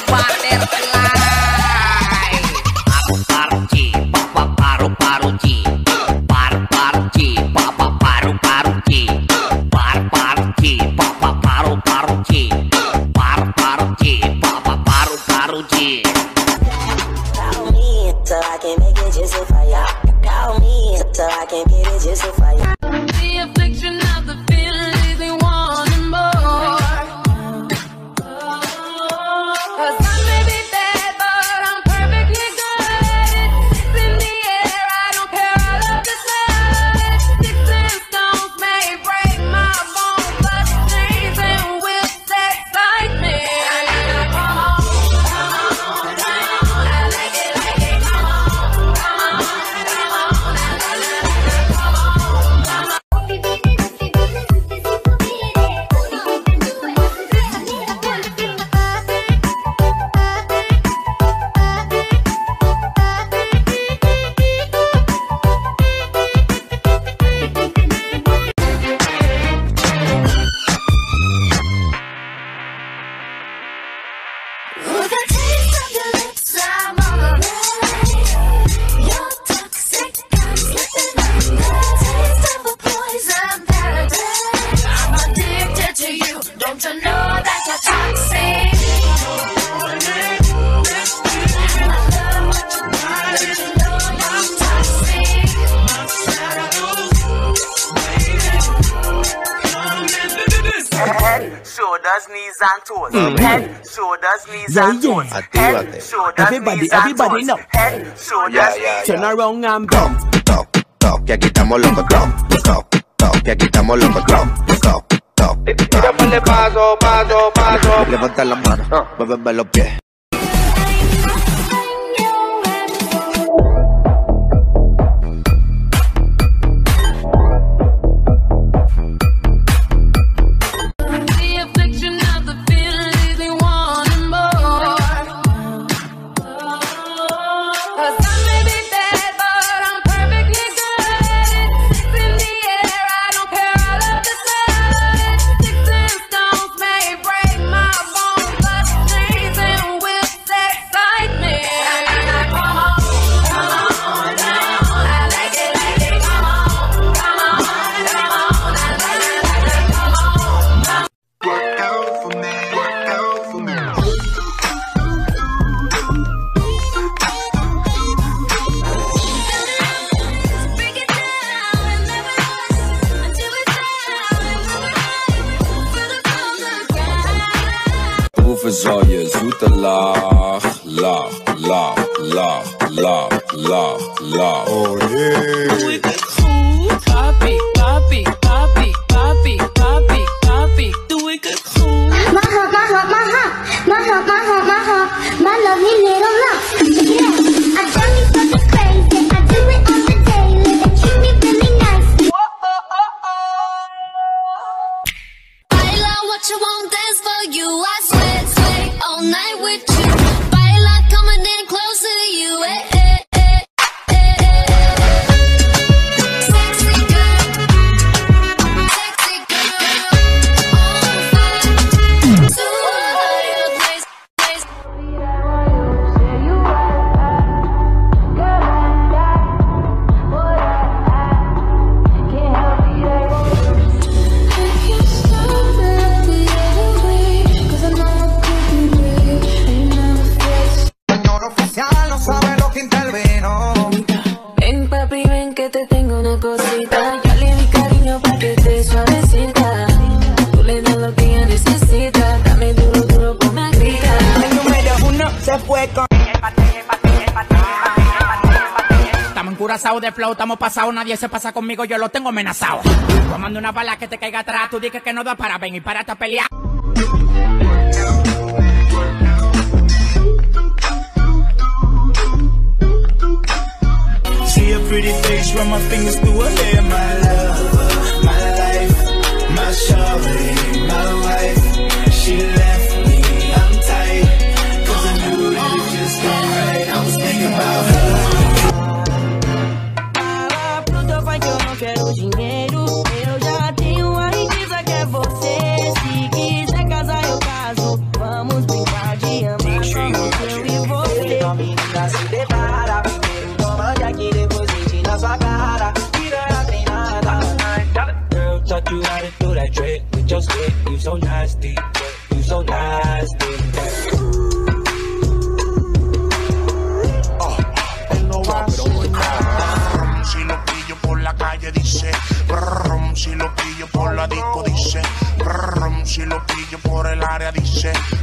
butterfly. Paru-paru-ci, paru-paru-ci. Paru-paru-ci, paru-paru-ci. Paru-paru-ci, paru-paru-ci. Paru-paru-ci, paru-paru-ci. Call me so I can make it just for ya. Call me so I can get it just for ya. The affliction of the feeling leaves me wanting more. 'Cause I may be bad, but I'm perfectly good. It's in the air, I don't care, I love the sun. Sticks and stones may break my bones, but chains and whips excite me. Come on, I like it, come on, With a taste of your lips, I'm alright. You're toxic, I'm slipping under. Taste of a poison paradise. I'm addicted to you. Don't you know that you're toxic? And I love what you want, but you know I'm toxic. Head, shoulders, knees and toes. Head, shoulders, knees and toes. Head, shoulders, Everybody know. Head, shoulders, knees. Turn around and Top, top, top, que aquí estamos locos. Top, top, top, que aquí estamos locos. Top, top, top. Tira ponle paso, paso, paso. Levanta la mano, mueve los pies. the affliction of the feeling leaves me wanting more. 'Cause I may be bad, but I'm perfectly good. It's in the air, I don't care, I love the sun. Sticks and stones may break my bones, but chains and whips excite me. Come on, I like it, come on, come on, I like it, come on. Work out for me, work out for me. Break it down and never rush until it's down and never hide. Feel the ground. Hoeveel zal je zoete lach, lach, lach, lach, lach, lach, lach. Oh yeah. Doe ik het goed? Papi, papi, papi, papi, papi, papi. Doe ik het goed? My heart, my heart, my heart, my heart, my heart, my heart, my lovely little love. Yeah, I drive me fucking crazy. I do it on the daily. They treat me really nicely. Baila what you want, dance for you. I swear, sway all night with you. Baila coming in closer to you. Sexy girl, sexy girl, on fire. So hot in the place. Señor oficial no sabe lo que intervino. Ven papi, ven que te tengo una cosita. Yo le di cariño pa' que esté suavecita. Tú le das lo que ella necesita. Dame duro, duro, ponme a gritar. el número uno se fue con. Estamos encurazados de flow, estamos pasados, nadie se pasa conmigo, yo lo tengo amenazado. Tomando una bala que te caiga atrás, tú dices que no da para ven y para esta pelea. See a pretty face, run my fingers through her hair, my love, my life, my shawty, my wife. She left me, I'm tight, 'cause I knew that it just ain't right. I was thinking about her. Pronto vai que eu não quero dinheiro. Eu já tenho a riqueza que é você. Se quiser casar, eu caso. Vamos brincar de amar. You so nasty. Si lo pillo por la calle dice, si lo pillo por la disco dice, si lo pillo por el área dice.